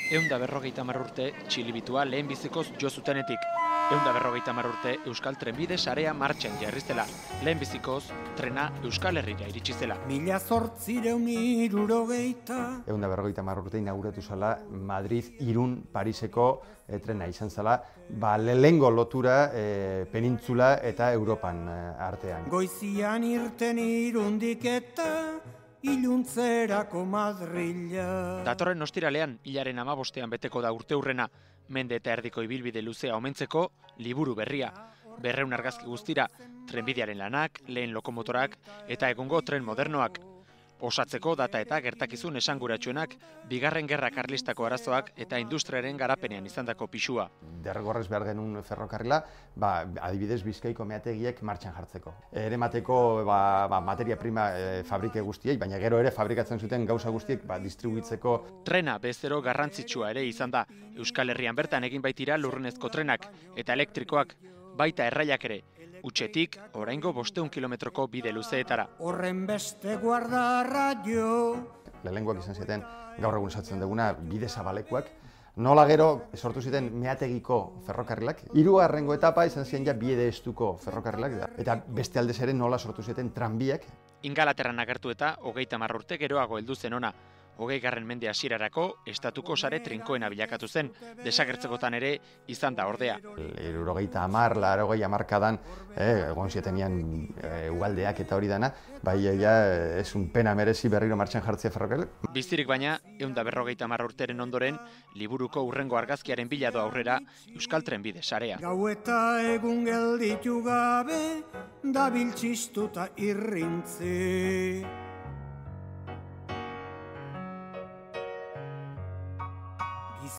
150 urte txilibitua lehenbizikoz jo zutenetik. 150 urte Euskal Trenbide sarea martxan jarriztela. Lehenbizikoz trena Euskal Herrira iritsi zela. 1870. 150 urte inauguratu zela Madrid-Irun Pariseko trena izan zela, lehengo lotura penintzula eta Europan artean. Goizian irten Irundik eta iluntzerako Madrila. Datorren ostiralean, hilaren 15ean beteko da urteurrena, mende eta erdiko ibilbide luzea omentzeko liburu berria. 200 argazki guztira, trenbidearen lanak, lehen lokomotorak eta egungo tren modernoak. Osatzeko data eta gertakizun esanguratsuenak, Bigarren Gerra Karlistako arazoak eta industriaren garapenean izandako pisua. Derrigorrez behar genuen ferrokarrila, adibidez Bizkaiko meategiek martxan jartzeko. Eremateko materia prima fabrike guztiei, baina gero ere fabrikatzen zuten gauza guztiek distribuitzeko. Trena bezero garrantzitsua ere izan da. Euskal Herrian bertan egin baitira lurrunezko trenak eta elektrikoak, baita erraiak ere. Utxetik, oraingo 500 kilometroko bide luzeetara. Horren beste guardarra jo. Lehengoak izan zieten gaur egun esatzen duguna bide zabalekuak. Nola gero sortu ziren meategiko ferrokarrilak. 3. etapa izan ziren ja bide estuko ferrokarrilak. Eta beste aldez ere nola sortu ziren tranbiak. Ingalaterran agertu eta 30 urte geroago heldu zen ona. 20. mende hasierarako estatuko sare trinkoena bilakatu zen, desagertzekotan ere izan da ordea. 70, 80 hamarkadan egon zietenean ugaldeak eta hori dana, ez un pena merezi berriro martxan jartzea ferrokarrilak. Bizirik baina, 150 urteren ondoren, liburuko hurrengo argazkiaren bila doa aurrera Euskal Trenbide sarea. Gau eta egun gelditu gabe, dabil txistuta irrintze.